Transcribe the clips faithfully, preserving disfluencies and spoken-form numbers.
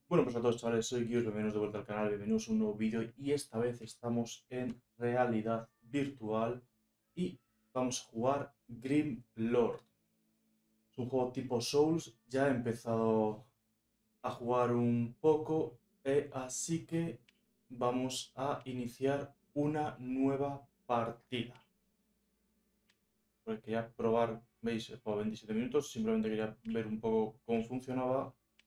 Bueno, pues a todos chavales, soy Kios, bienvenidos de vuelta al canal, bienvenidos a un nuevo vídeo y esta vez estamos en realidad virtual y vamos a jugar Grim Lord. Es un juego tipo Souls, ya he empezado a jugar un poco, eh, así que vamos a iniciar una nueva partida. Porque quería probar, veis, he jugado veintisiete minutos, simplemente quería ver un poco cómo funcionaba,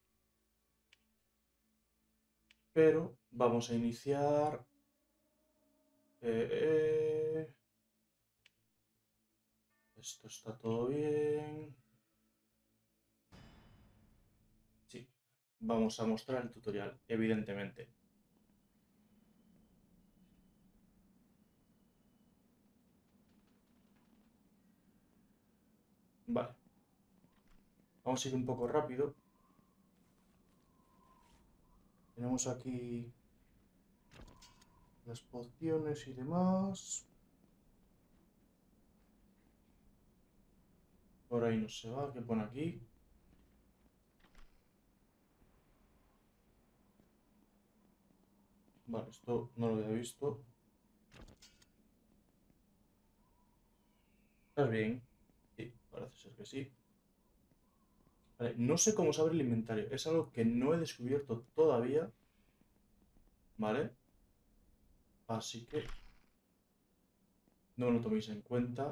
pero vamos a iniciar. Eh, eh, Esto está todo bien. Sí, vamos a mostrar el tutorial, evidentemente. Vale, vamos a ir un poco rápido. Tenemos aquí las pociones y demás. Por ahí no se va, ¿qué pone aquí? Vale, esto no lo había visto. ¿Estás bien? Sí, parece ser que sí. Vale, no sé cómo se abre el inventario. Es algo que no he descubierto todavía. ¿Vale? Así que no lo toméis en cuenta.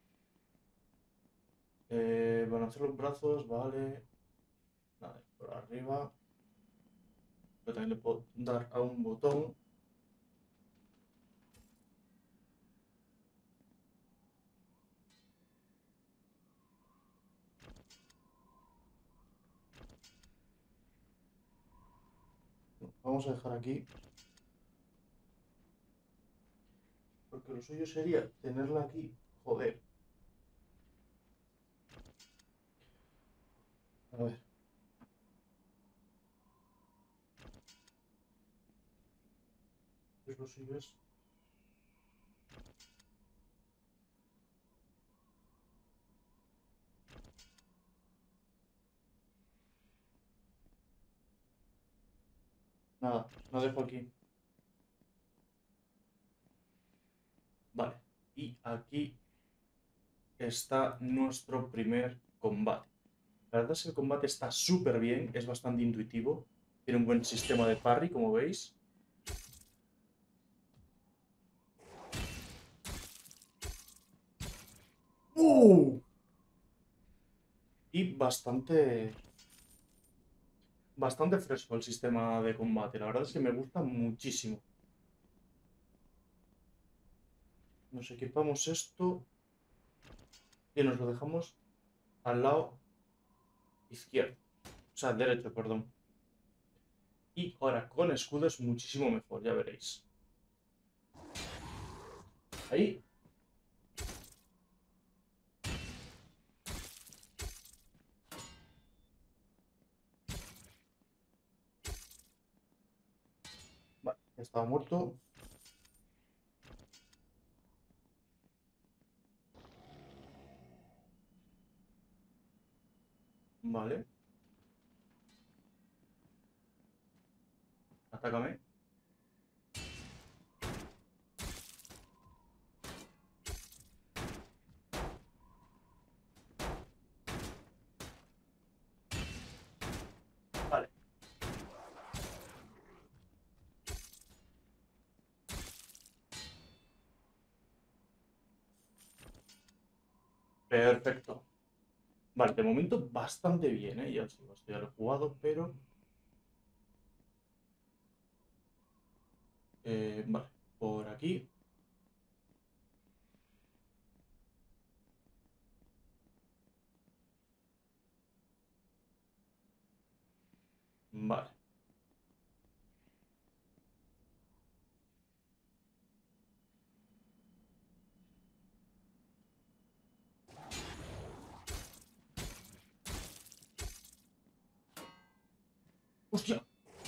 Eh, van a hacer los brazos, vale. Vale, por arriba. Yo también le puedo dar a un botón. Vamos a dejar aquí. Porque lo suyo sería tenerla aquí. Joder. A ver. Pues lo suyo es. Nada, la dejo aquí. Vale. Y aquí está nuestro primer combate. La verdad es que el combate está súper bien. Es bastante intuitivo. Tiene un buen sistema de parry, como veis. ¡Uh! Y bastante. Bastante fresco el sistema de combate. La verdad es que me gusta muchísimo. Nos equipamos esto y nos lo dejamos al lado izquierdo. O sea, derecho, perdón. Y ahora con escudo es muchísimo mejor, ya veréis. Ahí. Vale, ya estaba muerto. Vale. Atácame. Vale. Perfecto. Vale, de momento bastante bien, ¿eh? Ya os digo, esto ya lo he jugado, pero... eh, vale, por aquí. Vale. ¡Hostia!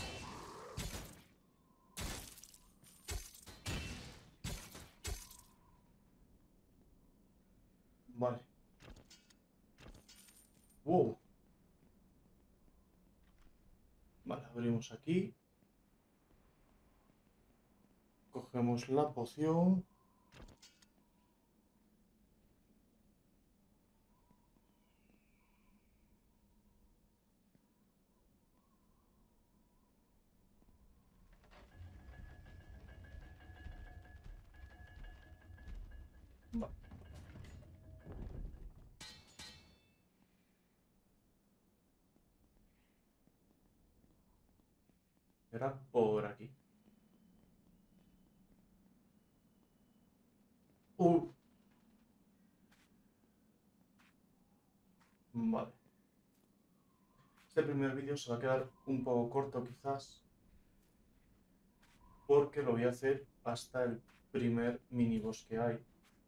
Vale. Wow. Vale, Abrimos aquí. Cogemos la poción. Vale. Era por aquí. Uh, vale. Este primer vídeo se va a quedar un poco corto quizás, porque lo voy a hacer hasta el primer miniboss que hay.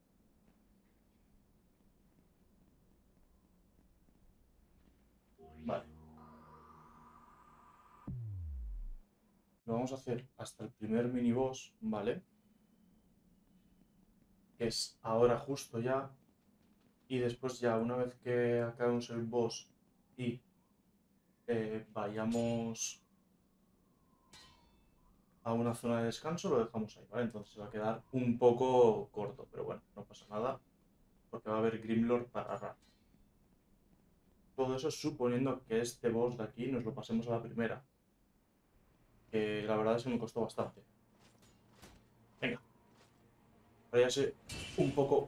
Vale. Lo vamos a hacer hasta el primer miniboss, ¿vale? Que es ahora justo ya. Y después ya, una vez que acabemos el boss y eh, vayamos a una zona de descanso, lo dejamos ahí, ¿vale? Entonces se va a quedar un poco corto, pero bueno, no pasa nada, porque va a haber Grimlord para rato. Todo eso suponiendo que este boss de aquí nos lo pasemos a la primera, que la verdad es que me costó bastante. Venga, ahora ya sé un poco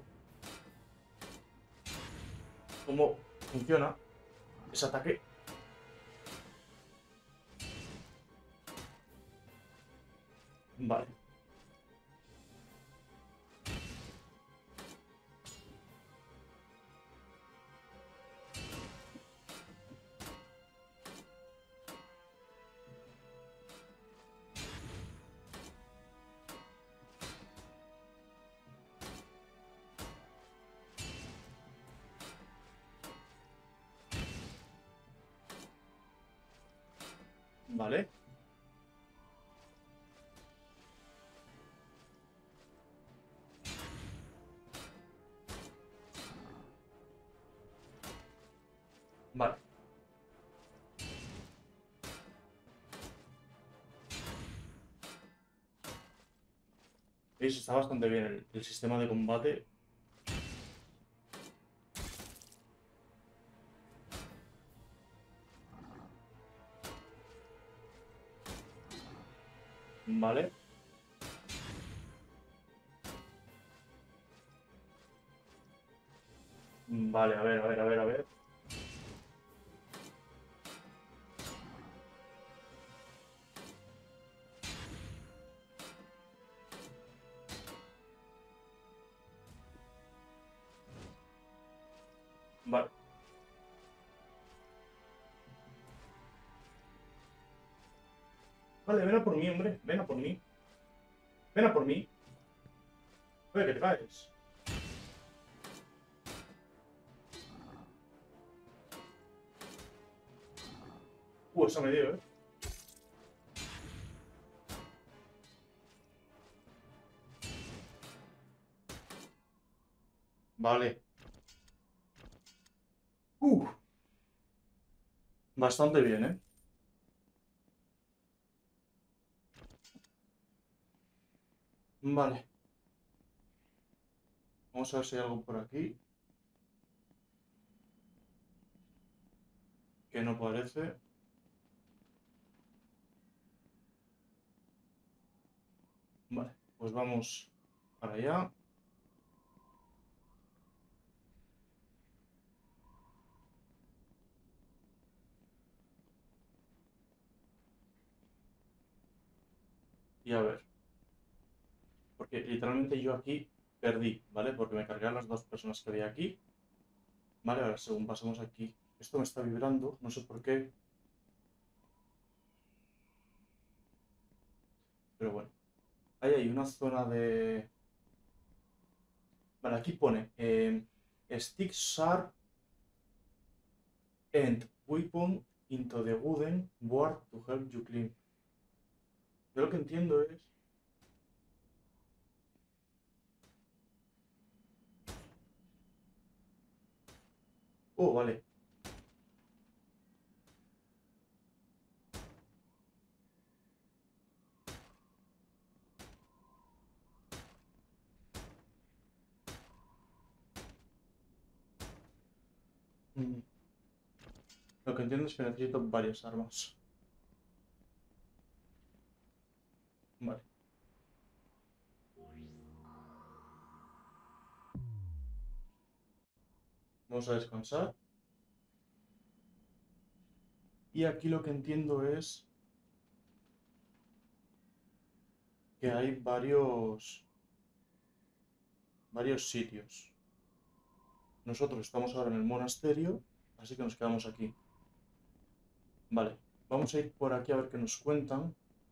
cómo funciona ese ataque. Vale. Vale. Vale. ¿Veis? Está bastante bien el, el sistema de combate. Vale. Vale, a ver, a ver, a ver, a ver. Vale. Vale, ven a por mí, hombre. Ven a por mí. Ven a por mí. Oye, que te caes. Uh, eso me dio, ¿eh? Vale. Uh, bastante bien, ¿eh? Vale. Vamos a ver si hay algo por aquí. Que no parece. Vale, pues vamos para allá. Y a ver. Porque literalmente yo aquí perdí, ¿vale? Porque me cargué a las dos personas que había aquí. Vale, ahora según pasamos aquí. Esto me está vibrando, no sé por qué. Pero bueno. Ahí hay una zona de... Vale, aquí pone eh, Stick Sharp End Weapon into the wooden board to help you climb. Yo lo que entiendo es... Oh, vale. Mm. Lo que entiendo es que necesito varias armas. Vale. Vamos a descansar. Y aquí lo que entiendo es que hay varios, varios sitios. Nosotros estamos ahora en el monasterio, así que nos quedamos aquí. Vale, vamos a ir por aquí a ver qué nos cuentan.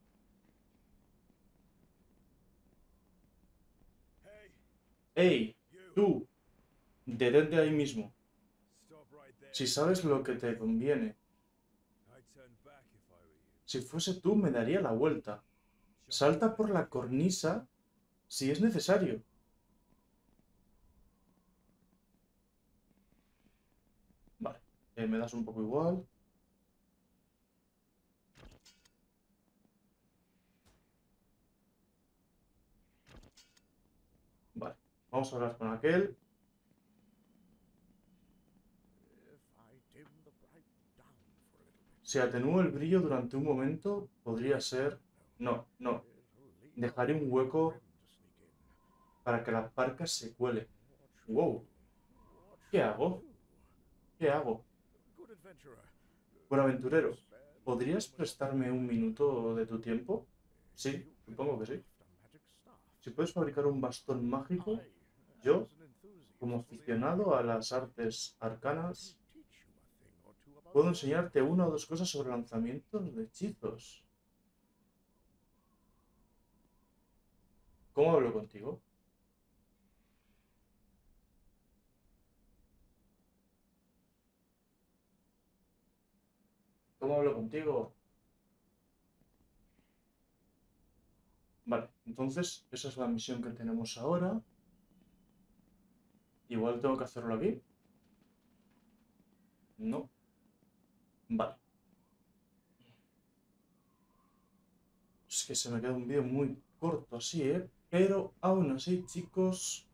¡Ey! ¡Tú! Detente ahí mismo. Si sabes lo que te conviene. Si fuese tú, me daría la vuelta. Salta por la cornisa si es necesario. Vale, eh, me das un poco igual. Vale, vamos a hablar con aquel. Si atenúo el brillo durante un momento, podría ser... No, no. Dejaré un hueco para que la parca se cuele. Wow, ¿qué hago? ¿Qué hago? Buen aventurero, ¿podrías prestarme un minuto de tu tiempo? Sí, supongo que sí. Si puedes fabricar un bastón mágico, yo, como aficionado a las artes arcanas, puedo enseñarte una o dos cosas sobre lanzamientos de hechizos. ¿Cómo hablo contigo? ¿Cómo hablo contigo? Vale, entonces esa es la misión que tenemos ahora. Igual tengo que hacerlo aquí. No. Vale. Es que se me queda un vídeo muy corto así, ¿eh? Pero aún así, chicos,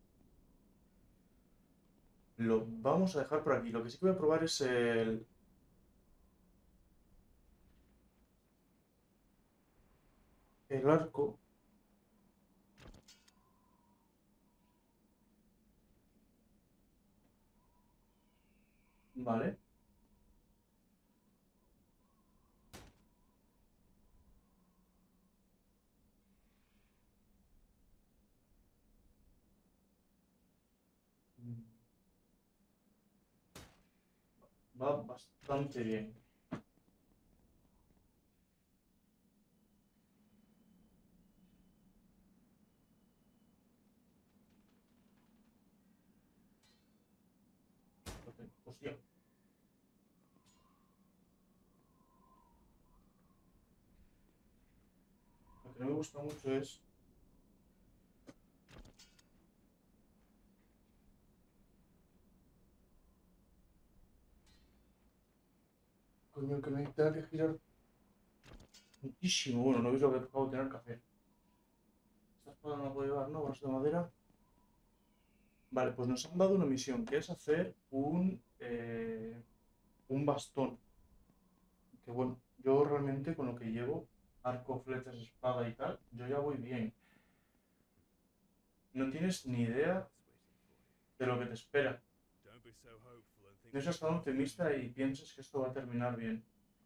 lo vamos a dejar por aquí. Lo que sí que voy a probar es el, el arco. Vale. Va bastante bien. Ok, hostia. Lo que no me gusta mucho es... Coño, que me tenga que girar muchísimo. Bueno, no veis lo que acabo de tener que hacer. Esta espada no la puedo llevar, ¿no? Varas de madera. Vale, pues nos han dado una misión, que es hacer un, eh, un bastón. Que bueno, yo realmente con lo que llevo, arco, flechas, espada y tal, yo ya voy bien. No tienes ni idea de lo que te espera. No seas tan optimista y pienses que esto va a terminar bien.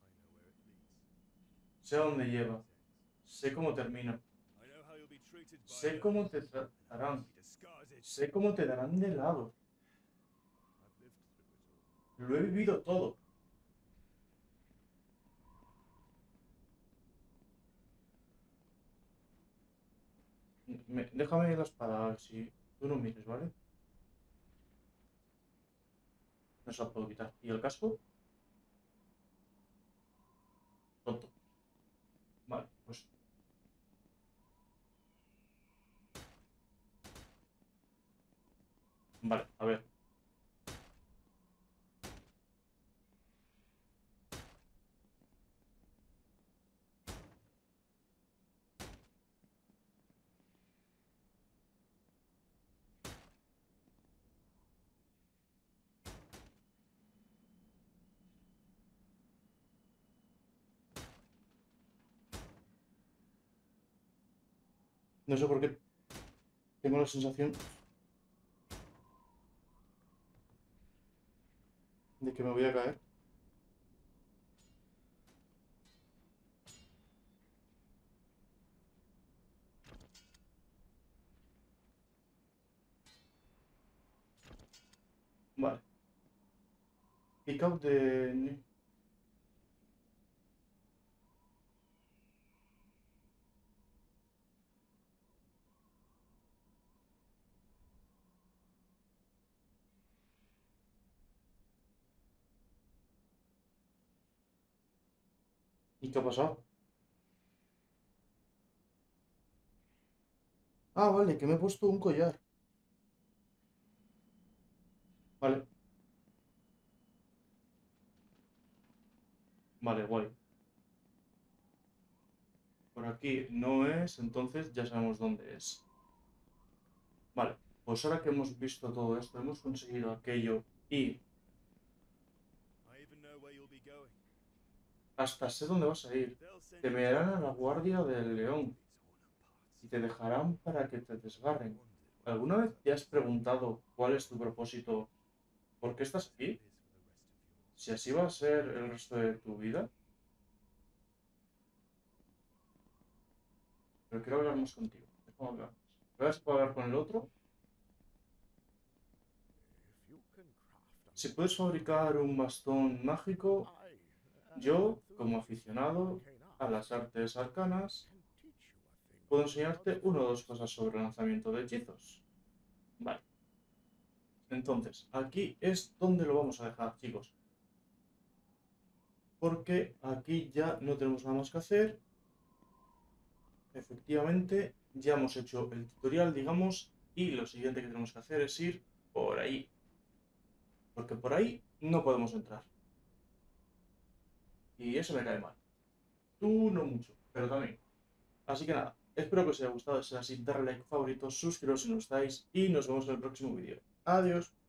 Sé a dónde lleva, sé cómo termina, sé cómo te tratarán, sé cómo te darán de lado. Lo he vivido todo. Me- déjame la espada, si tú no mires, ¿vale? No se la puedo quitar. ¿Y el casco? Tonto. Vale, pues vale, a ver. No sé por qué tengo la sensación de que me voy a caer. Vale. Pick up de... ¿Y qué ha pasado? Ah, vale, que me he puesto un collar. Vale, vale, guay. Por aquí no es, entonces ya sabemos dónde es. Vale, pues ahora que hemos visto todo esto, hemos conseguido aquello y hasta sé dónde vas a ir. Te enviarán a la guardia del león y te dejarán para que te desgarren. ¿Alguna vez te has preguntado cuál es tu propósito? ¿Por qué estás aquí? Si así va a ser el resto de tu vida. Pero quiero hablar más contigo. Déjame hablar. ¿Vas a hablar con el otro? Si puedes fabricar un bastón mágico, yo, como aficionado a las artes arcanas, puedo enseñarte una o dos cosas sobre el lanzamiento de hechizos. Vale. Entonces, aquí es donde lo vamos a dejar, chicos. Porque aquí ya no tenemos nada más que hacer. Efectivamente, ya hemos hecho el tutorial, digamos, y lo siguiente que tenemos que hacer es ir por ahí. Porque por ahí no podemos entrar. Y eso me cae mal. Tú no mucho, pero también. Así que nada, espero que os haya gustado. Si es así, darle like, favorito, suscribiros si no estáis y nos vemos en el próximo vídeo. Adiós.